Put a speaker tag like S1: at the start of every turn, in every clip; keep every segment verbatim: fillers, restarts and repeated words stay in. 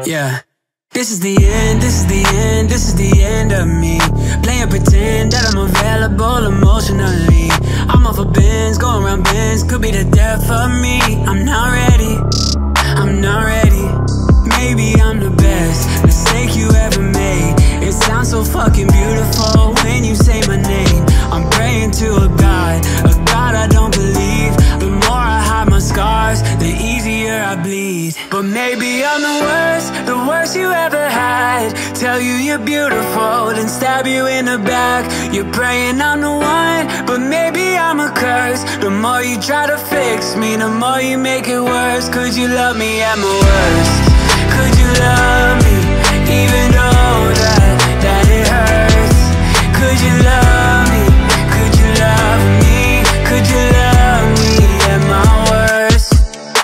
S1: Yeah. This is the end, this is the end, this is the end of me. Playing pretend that I'm available emotionally. I'm off a Benz, going around Benz, could be the death of me. I'm not ready, I'm not ready. Maybe I'm the best mistake you ever made. It sounds so fucking beautiful when you say my name. I'm praying to a God, a God I don't believe. The more I hide my scars, the easier I bleed. But maybe I'm the worst, the worst you ever had. Tell you you're beautiful, then stab you in the back. You're praying I'm the one, but maybe I'm a curse. The more you try to fix me, the more you make it worse. Could you love me at my worst? Could you love me, even though that, that it hurts? Could you love me, could you love me? Could you love me at my worst?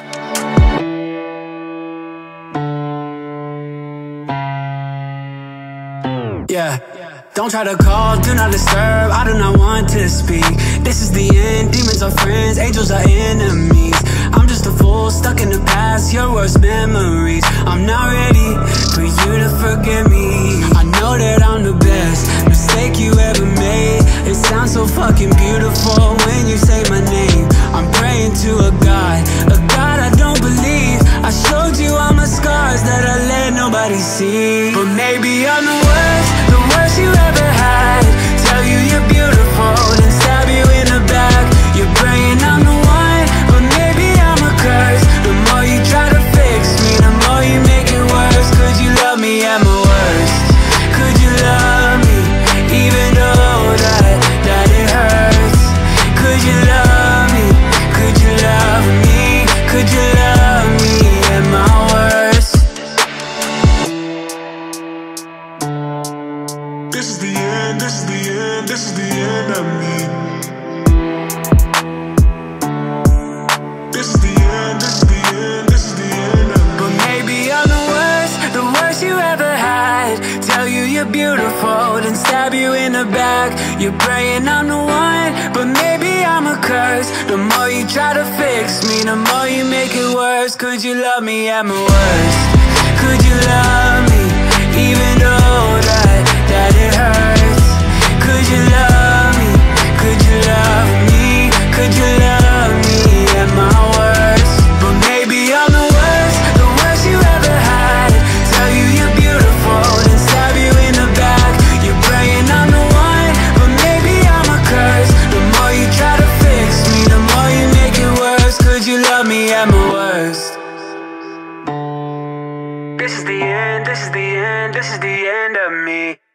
S1: Yeah. Don't try to call, do not disturb, I do not want to speak. This is the end, demons are friends, angels are enemies. I'm just a fool, stuck in the past, your worst memories. I'm not ready for you to forgive me. I know that I'm the best mistake you ever made. It sounds so fucking beautiful when you say my name. I'm praying to a God, a God I don't believe. I showed you all my scars that I let nobody see. But maybe I'm the worst, the worst you ever had. Tell you you're beautiful, then stab you in the back. You're praying I'm the one, but maybe I'm a curse. The more you try to fix me, the more you make it worse. Could you love me at my worst? Could you love me, even though that, that it hurts? Could you love me, could you love me? Could you love me at my worst?
S2: This is the end, this is the end, this is the end of me. This is the end, this is the end, this is the end of me.
S1: But maybe I'm the worst, the worst you ever had. Tell you you're beautiful, then stab you in the back. You're praying I'm the one, but maybe I'm a curse. The more you try to fix me, the more you make it worse. Could you love me at my worst? Could you love me, even though that, that it hurts? Could you love me, could you love me? Could you love me at my worst? But maybe I'm the worst, the worst you ever had. Tell you you're beautiful, then stab you in the back. You're praying I'm the one, but maybe I'm a curse. The more you try to fix me, the more you make it worse. Could you love me at my worst? This is the end, this is the end, this is the end of me.